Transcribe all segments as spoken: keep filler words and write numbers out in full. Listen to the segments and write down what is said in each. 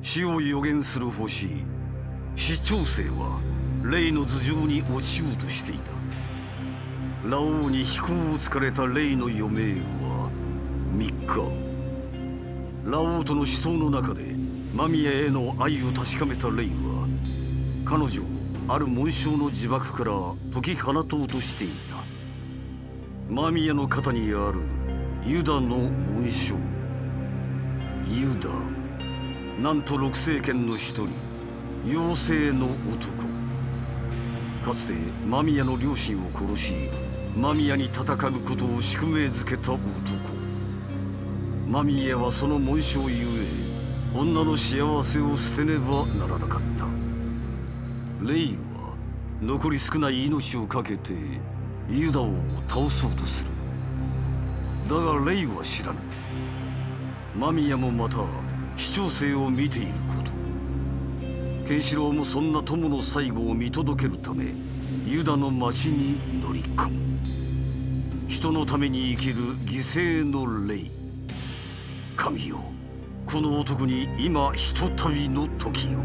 死を予言する星死長星はレイの頭上に落ちようとしていた。ラオウに飛行を疲れたレイの余命はみっか。ラオウとの死闘の中で間宮への愛を確かめたレイは彼女をある紋章の呪縛から解き放とうとしていた。間宮の肩にあるユダの紋章。ユダ、なんと六聖剣の一人、妖精の男。かつて間宮の両親を殺し間宮に戦うことを宿命づけた男。間宮はその紋章ゆえ女の幸せを捨てねばならなかった。レイは残り少ない命を懸けてユダを倒そうとする。だがレイは知らぬ。間宮もまた死長星を見ていること。ケンシロウもそんな友の最後を見届けるためユダの町に乗り込む。人のために生きる犠牲のレイ。神よ、この男に今ひとたびの時を。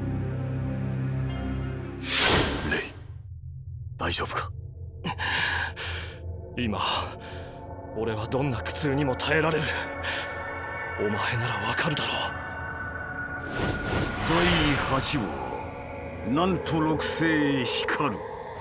レイ、大丈夫か？ 今俺はどんな苦痛にも耐えられる。お前ならわかるだろう。 だいはちわ、なんと六星光る。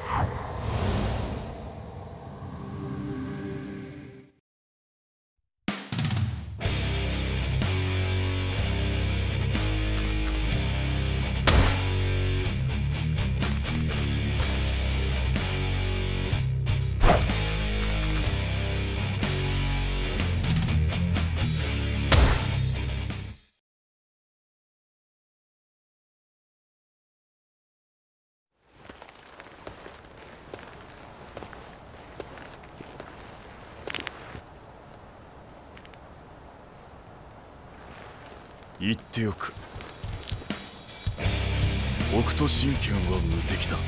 言っておく。北斗神拳は無敵だ。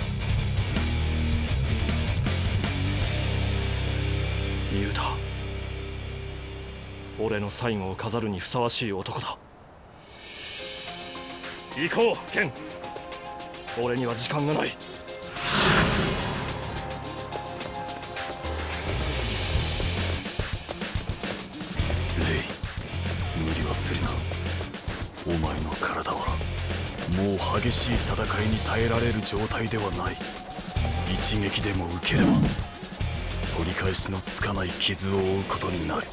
ユダ、俺の最後を飾るにふさわしい男だ。行こう、ケン。俺には時間がない。 レイ、無理はするな。お前の体はもう激しい戦いに耐えられる状態ではない。一撃でも受ければ取り返しのつかない傷を負うことになる。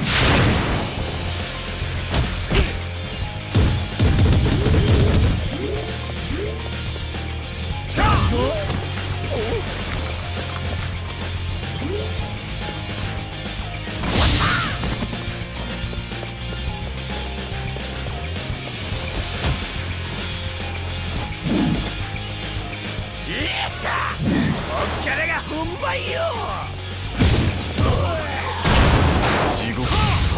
地獄。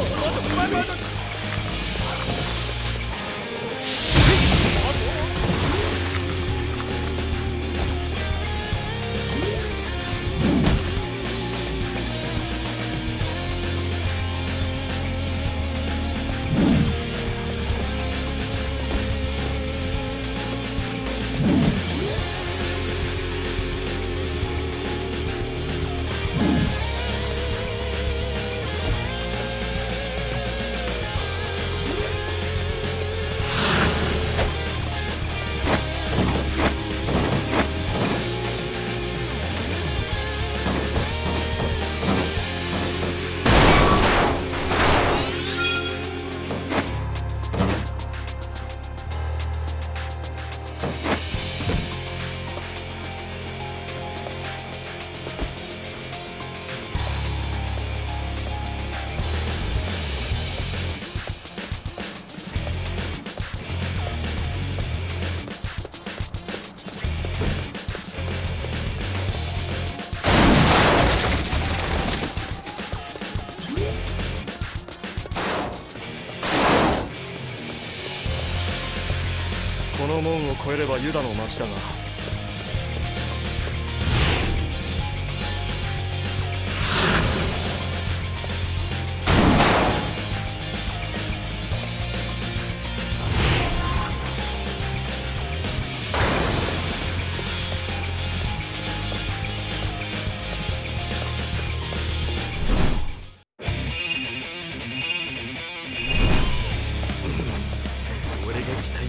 この門を越えればユダの町だが、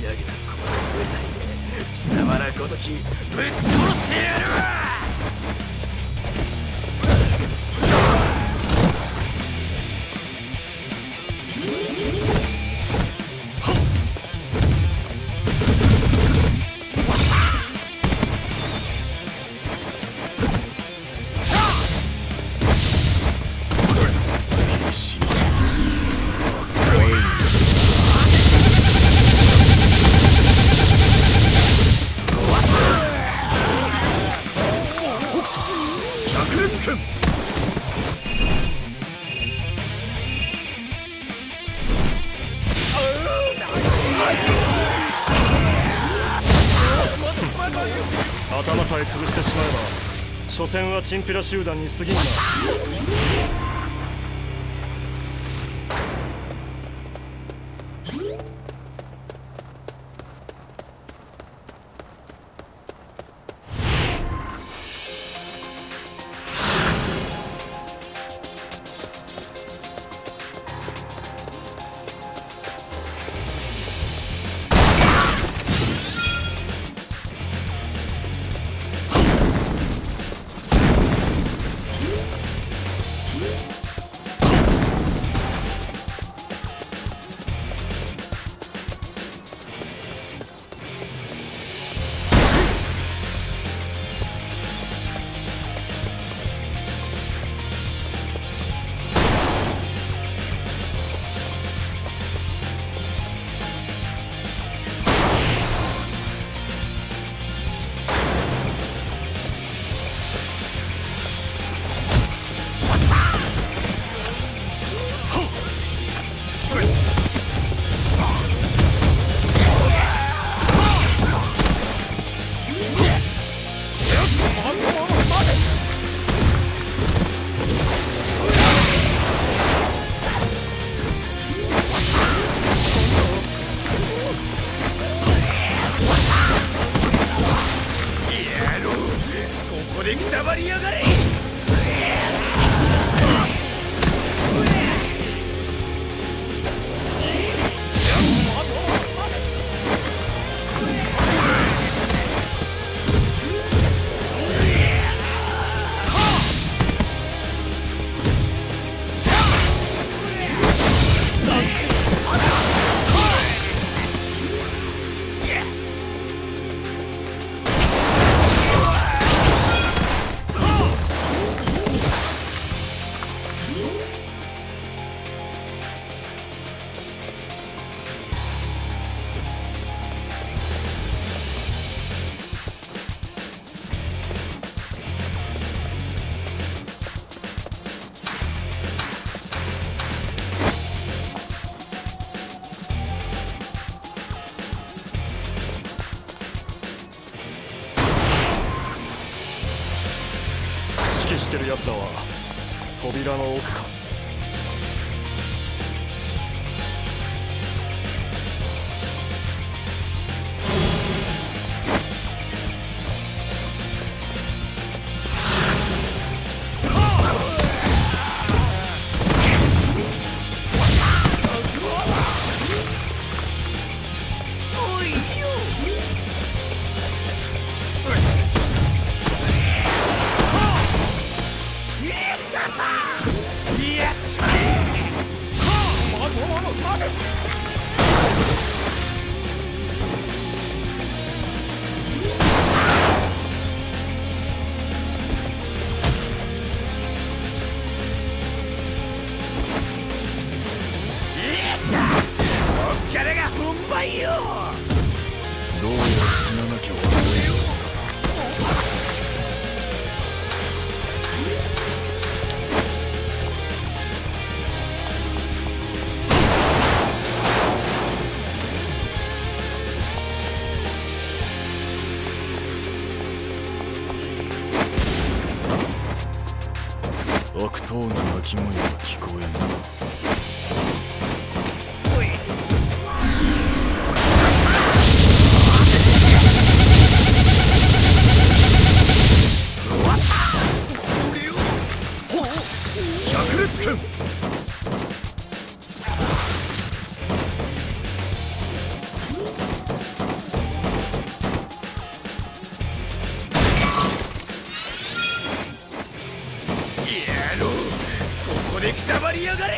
だけなこの舞台で貴様らごときぶっ殺してやるわ。 頭さえ潰してしまえば所詮はチンピラ集団に過ぎんな。指揮してる奴らは扉の奥か。どうやら死ななきゃ悪いよ。悪党の鳴き声が聞こえんな。 りやがれ。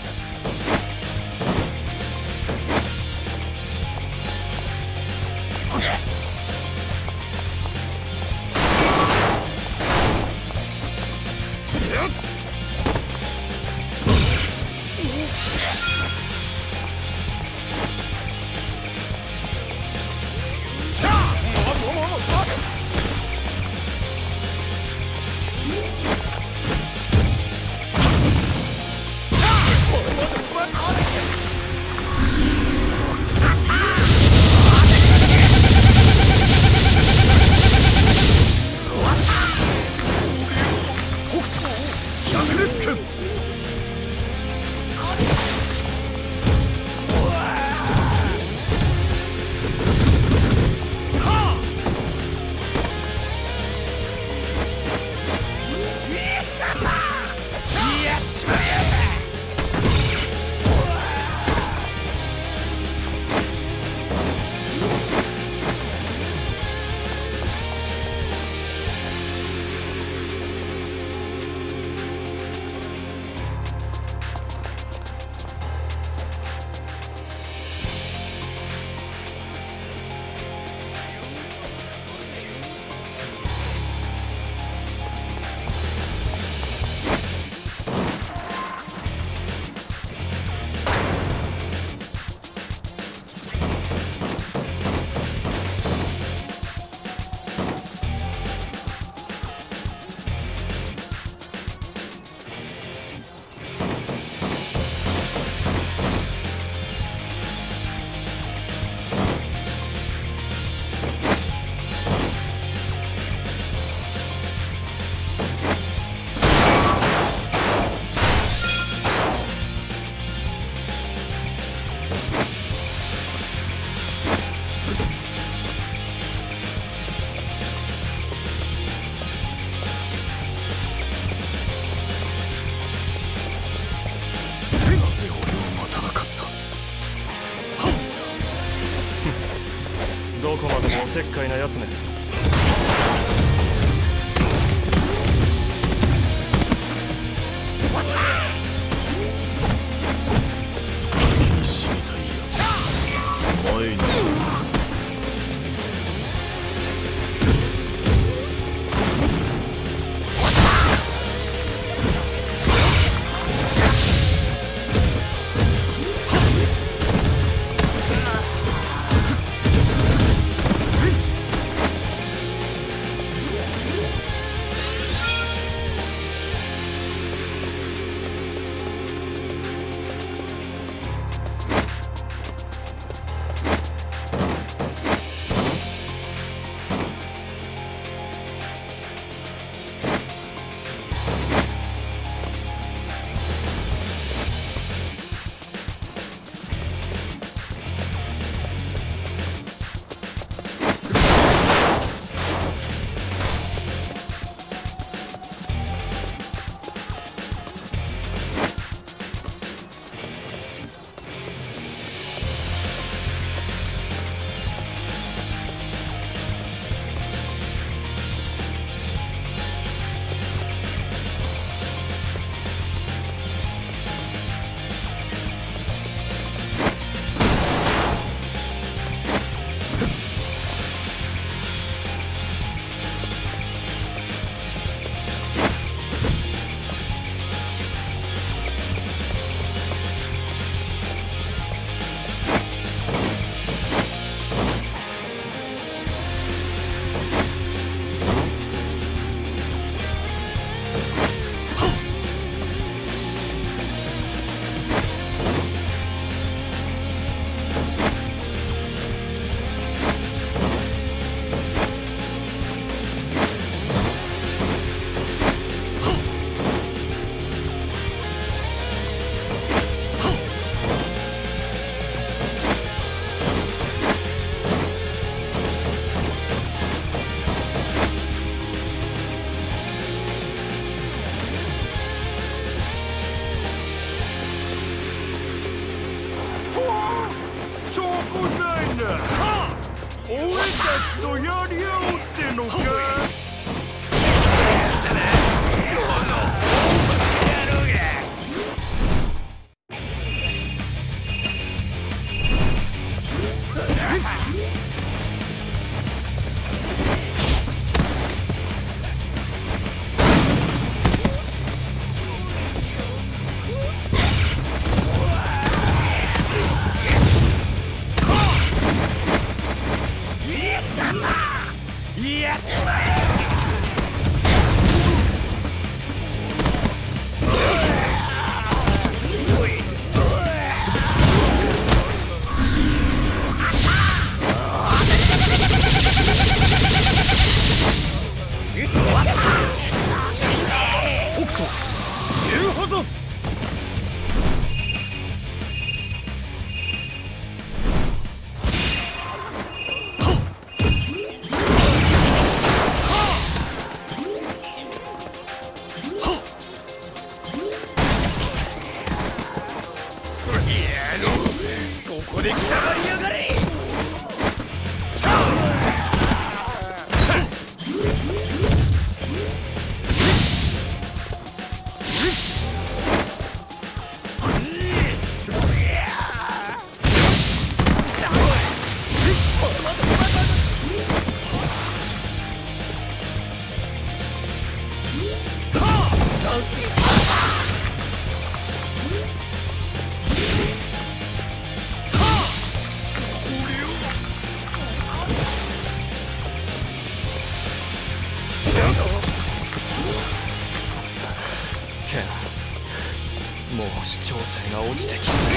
どこまでもおせっかいなやつね。 死にたいやつ前に俺たちとやり合おうってのか。 ここでくたばりやがれ。 ケン、もう視聴性が落ちてきてる。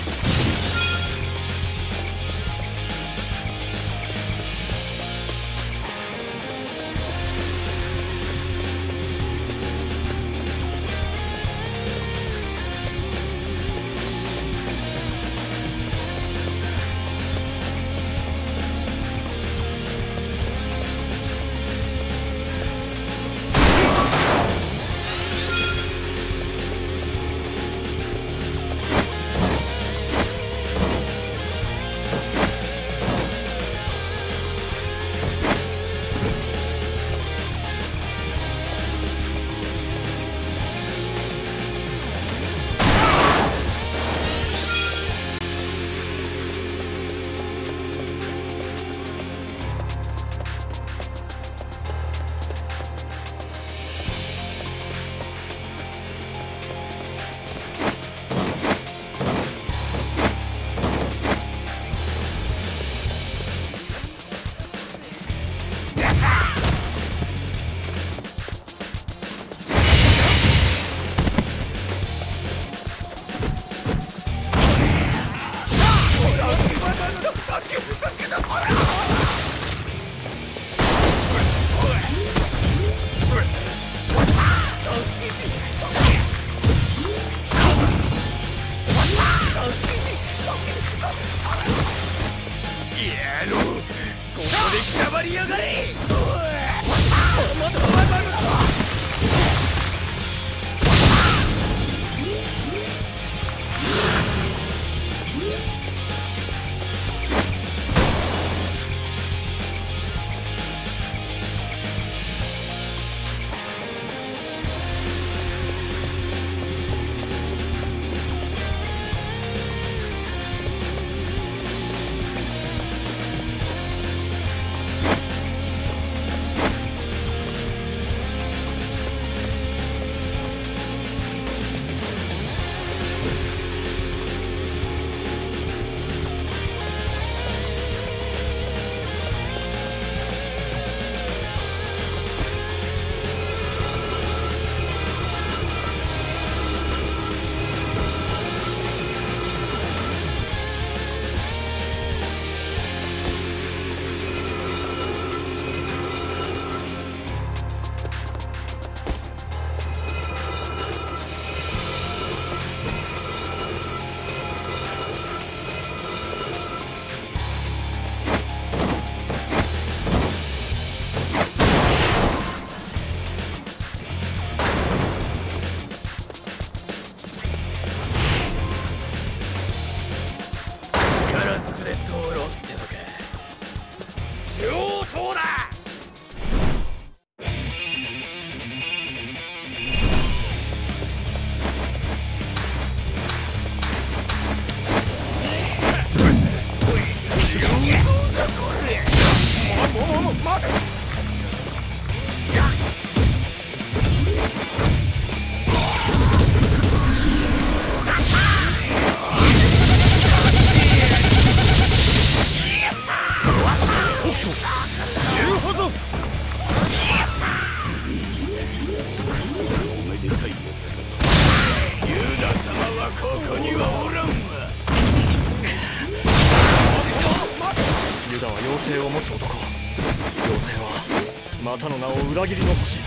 ユダは妖精を持つ男。妖精はまたの名を裏切りの星。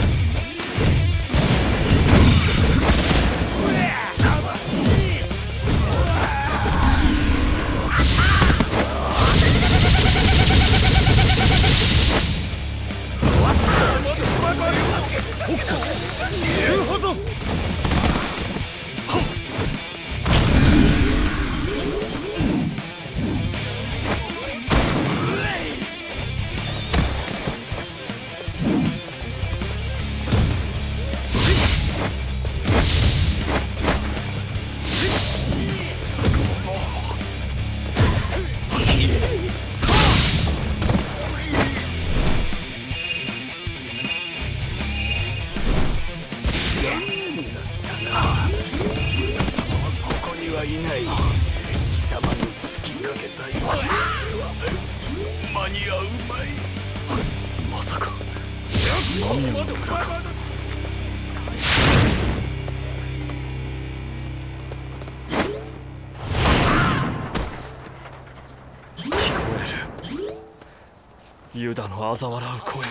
北斗重保存。はっ様の突きかけた岩では間に合うまい。 まさか何を村か。 聞こえる。ユダの嘲笑う声が。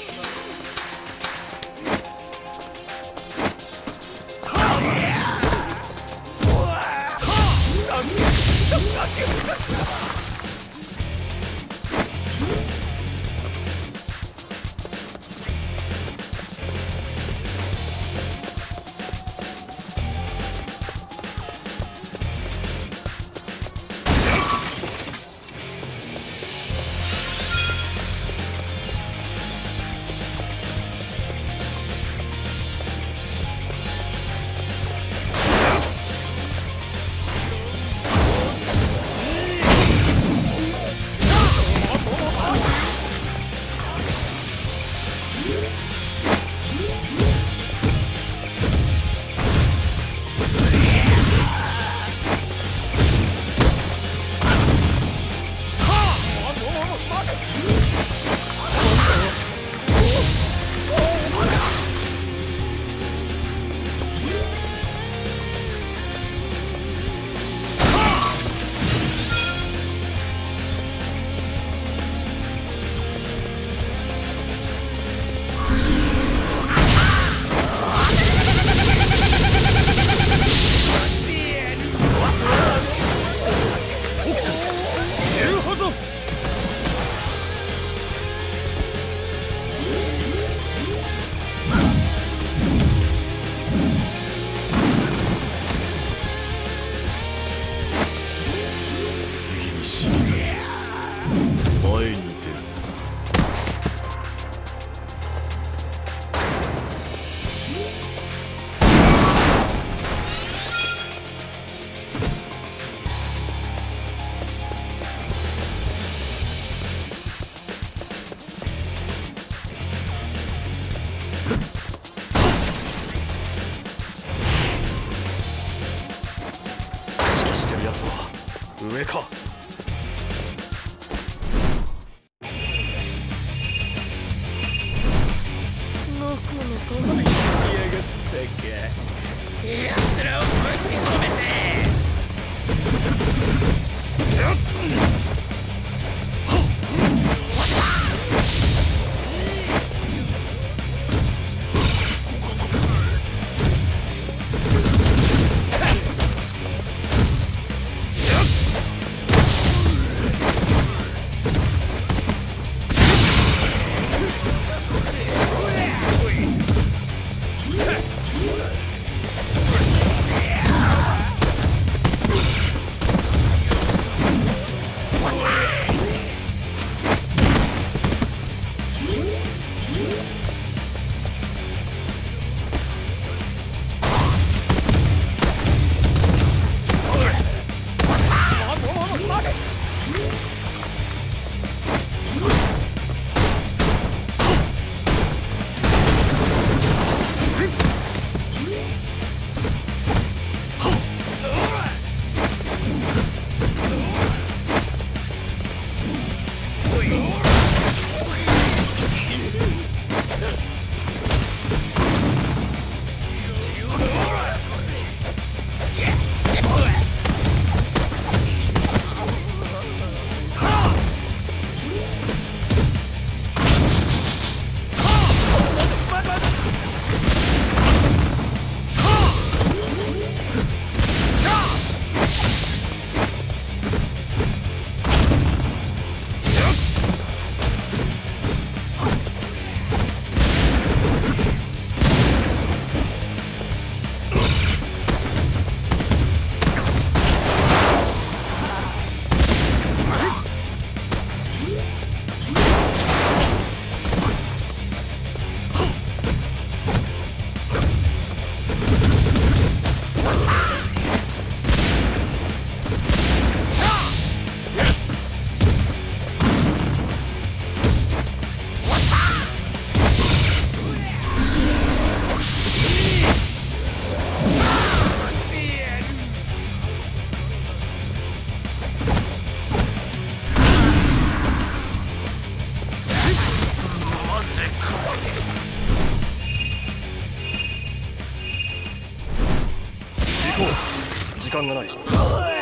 上か。 のこのこ入ってきやがったか。奴らをぶち込めて。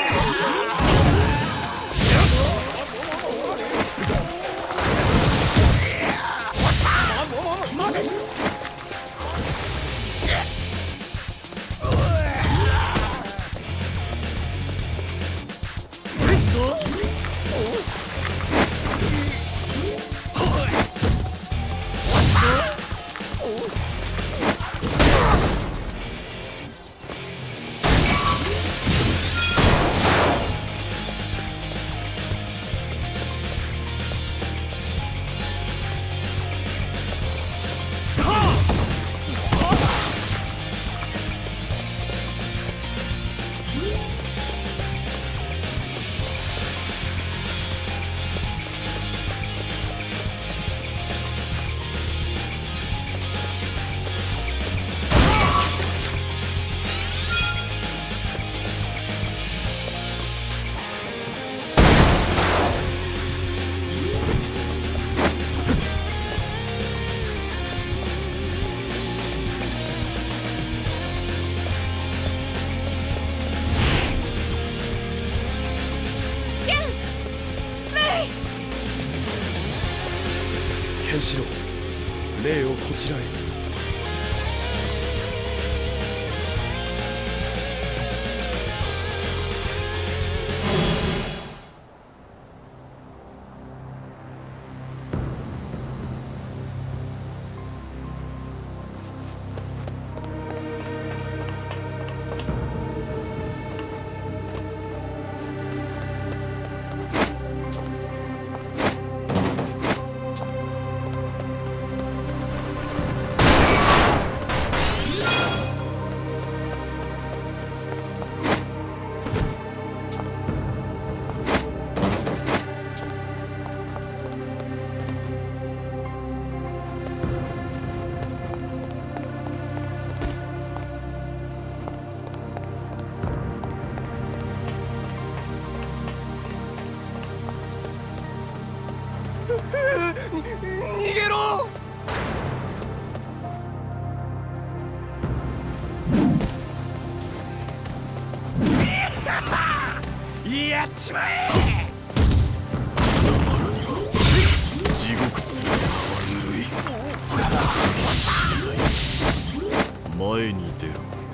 ケンシロウ、霊をこちらへ。 逃げろ！やっちまえ！ 貴様らには地獄すら変わるぬい。前に出ろ。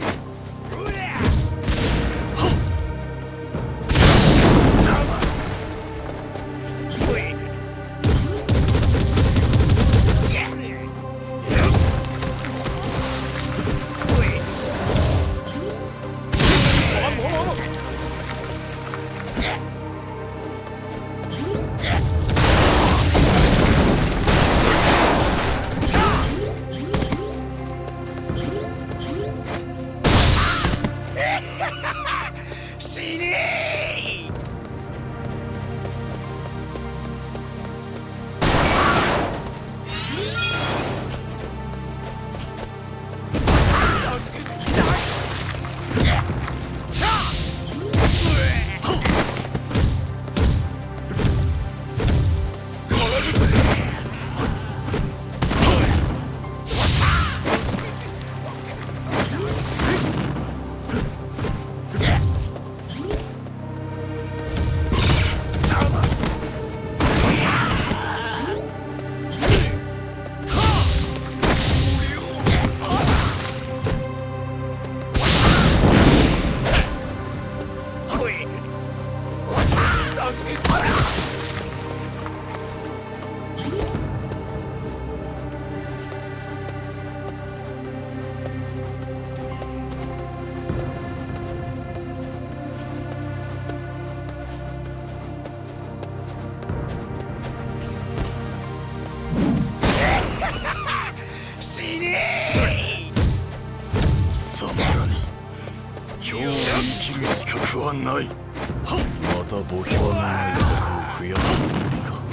はない。また墓標のない男を増やすつもりか。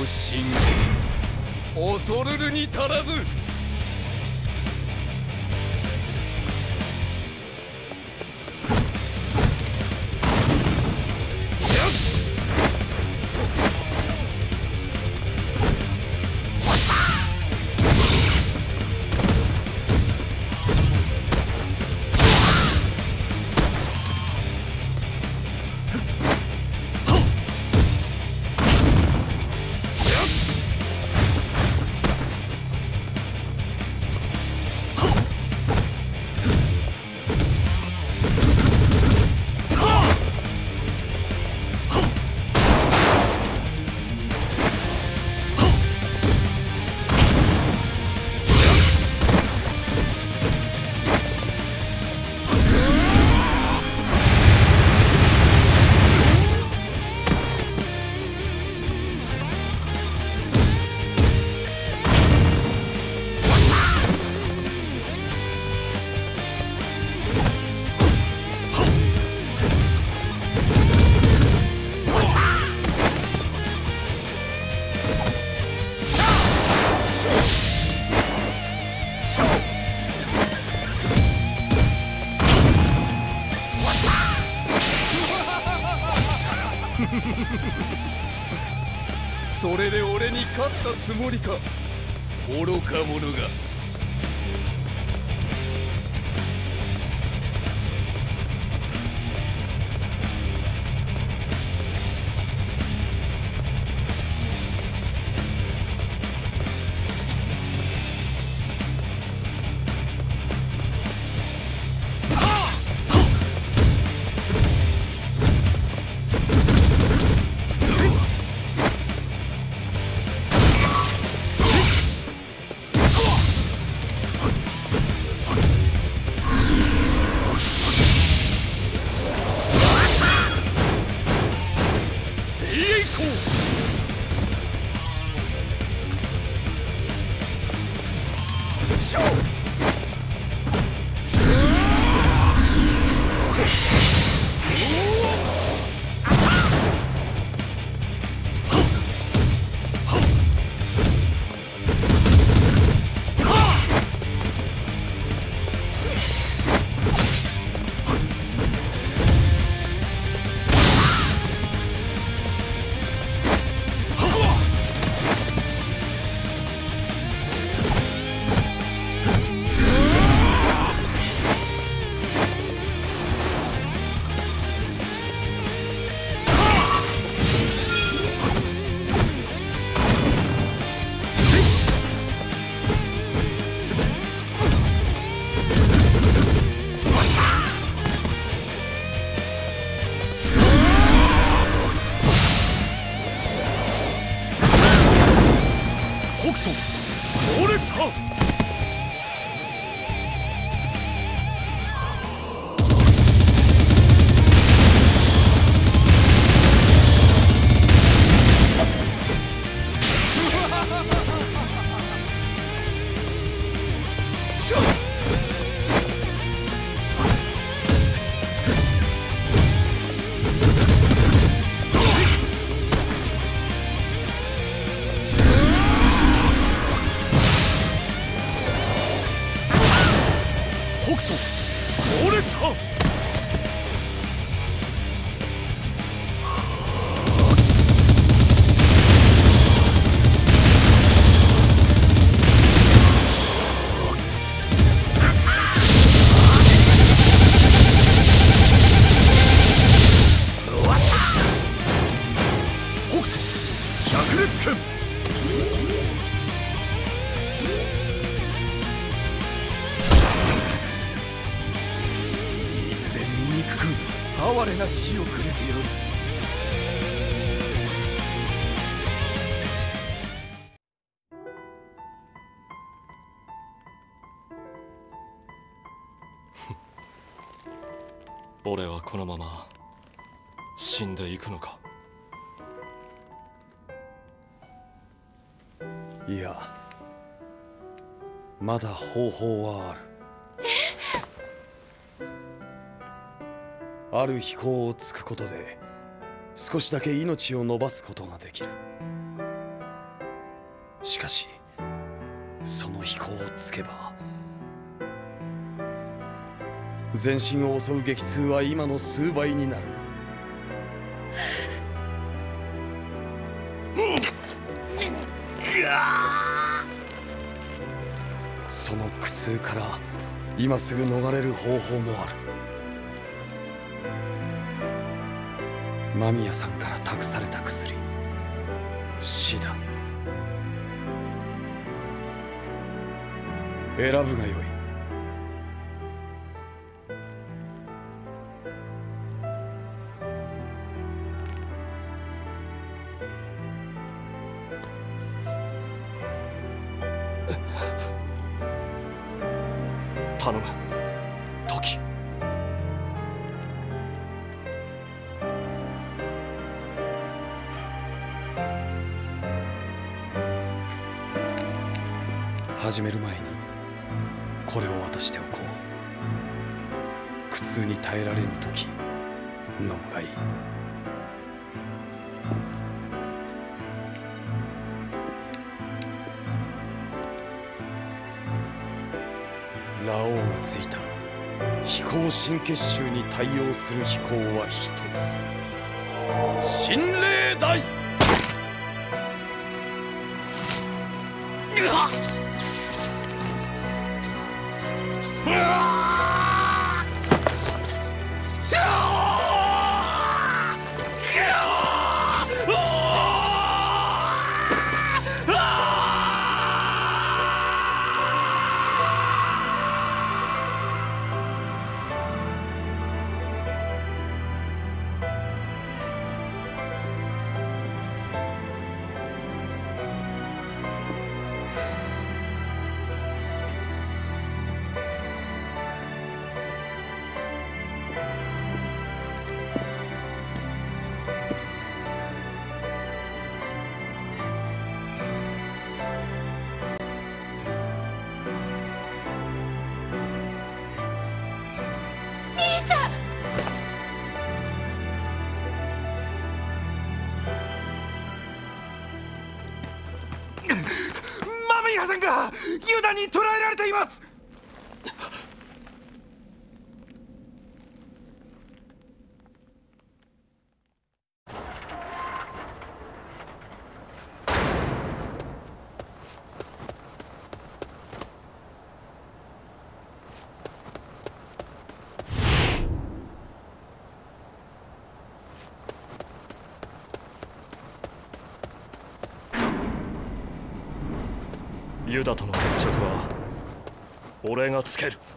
信恐るるに足らず。それで俺に勝ったつもりか、愚か者が。哀れな死をくれてやる。 俺はこのまま死んでいくのか。 いや、まだ方法はある。ある飛行をつくことで少しだけ命を伸ばすことができる。 しかしその飛行をつけば全身を襲う激痛は今の数倍になる。その苦痛から今すぐ逃れる方法もある。間宮さんから託された薬、死だ。選ぶがよい。 頼む、トキ。 始める前にこれを渡しておこう。苦痛に耐えられぬ時飲むがいい。ラオウがついた飛行新結集に対応する飛行は一つ。神霊大。 間宮さんがユダに捕らえられています。 ユダとの決着は俺がつける。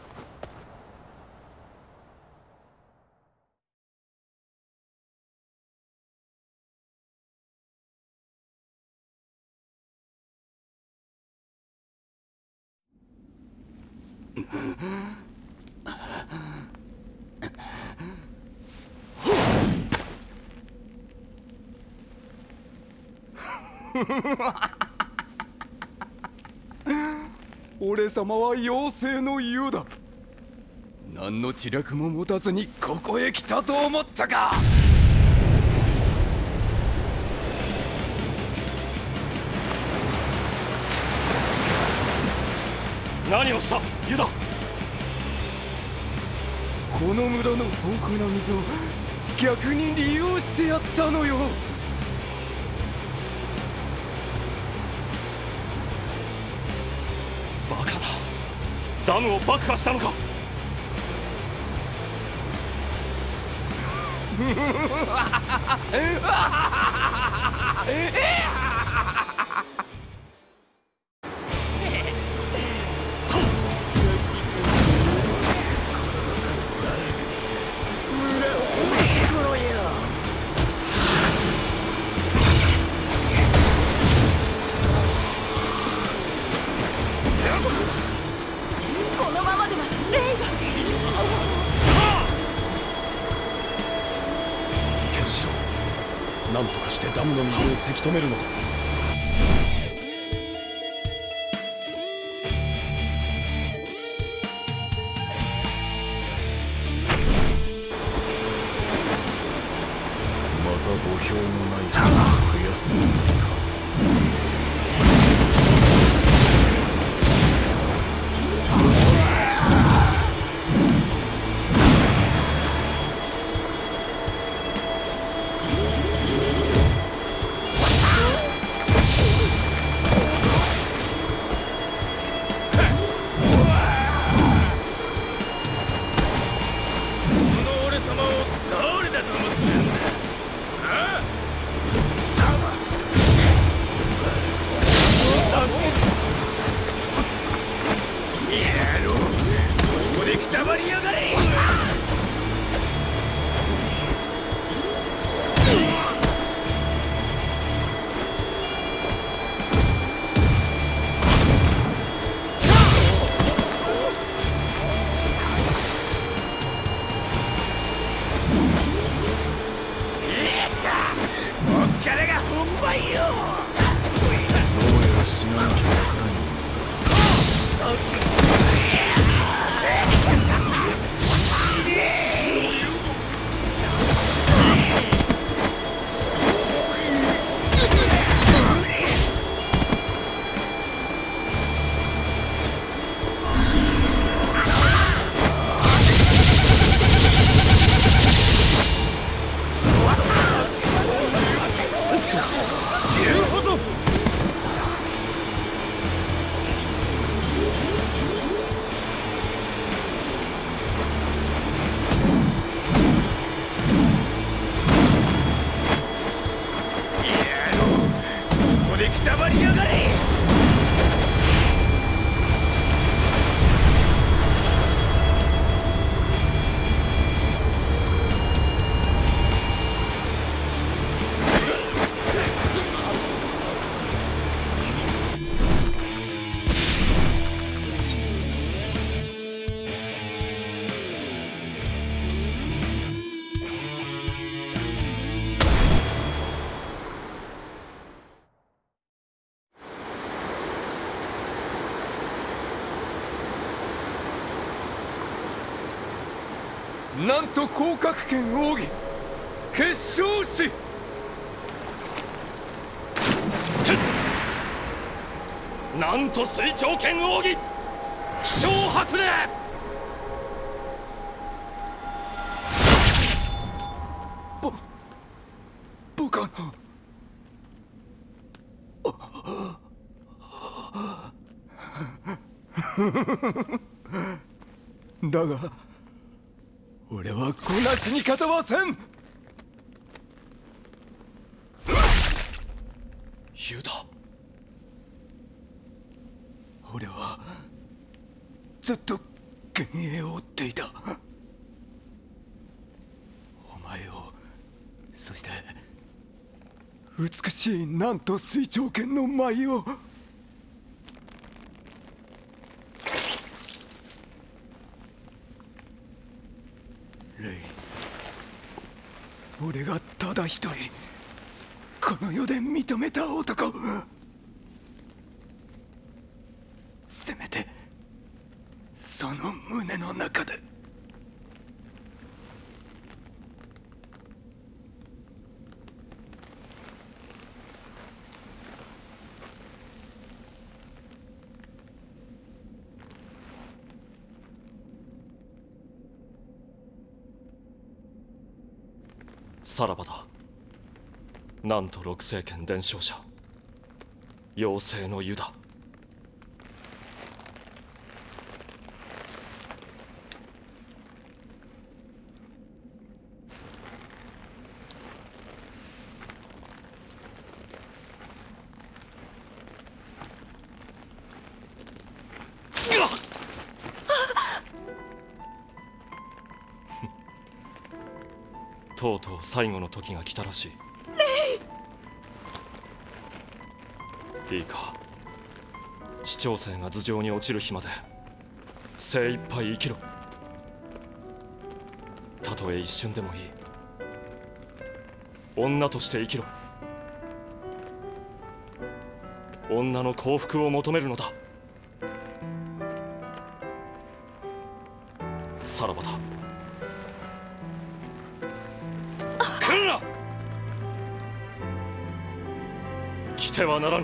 俺様は妖精のユダ。何の知略も持たずにここへ来たと思ったか。 何をしたユダ。 この村の豊富な水を逆に利用してやったのよ。 バカな。ダムを爆破したのか。 このままではレイが。 ケンシロウ、何とかしてダムの水をせき止めるのだ。 また土俵のない増やすつもりか。 やがれ。なんと降格圏奥義決勝し。 なんと水長剣奥義気象白麗。 ぼ僕はだが俺はこなしに勝てません。 ユダ、 俺はずっと幻影を追っていた。お前を、そして美しいなんと水長剣の舞を。レイ、俺がただ一人この世で認めた男。せめてその胸の中で。 さらばだ。なんと六星剣伝承者妖精のユダ。とうとう最後の時が来たらしい。レイ、いいか、視聴生が頭上に落ちる日まで精一杯生きろ。たとえ一瞬でもいい。女として生きろ。女の幸福を求めるのだ。さらばだ。来るな！来てはならぬ。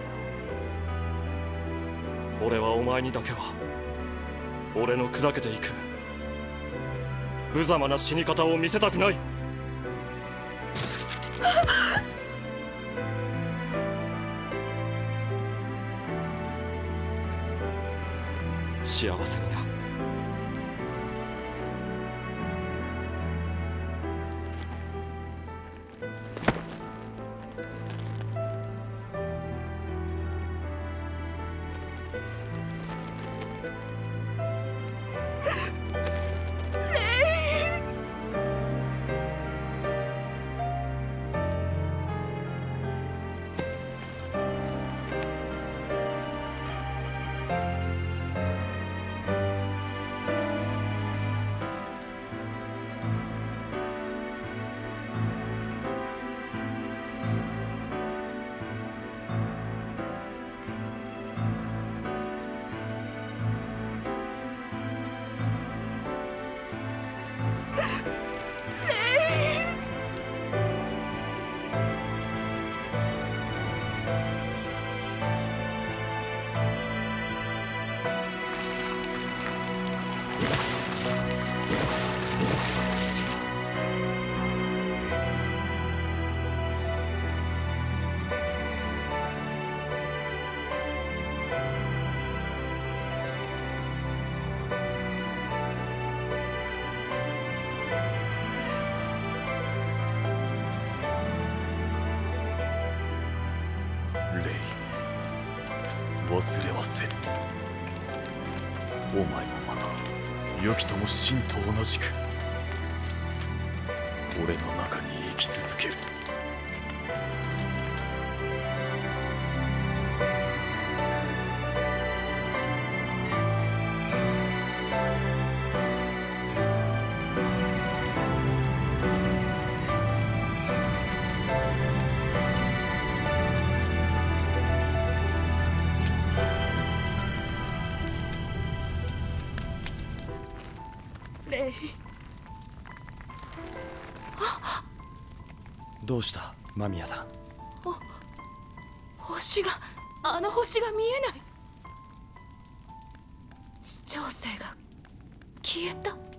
俺はお前にだけは俺の砕けていく無様な死に方を見せたくない。幸せにな。 忘れはせん。お前もまた良きとも真と同じく俺の中に生き続ける。 レイ。 どうした間宮さん。 星があの星が見えない。視聴性が消えた。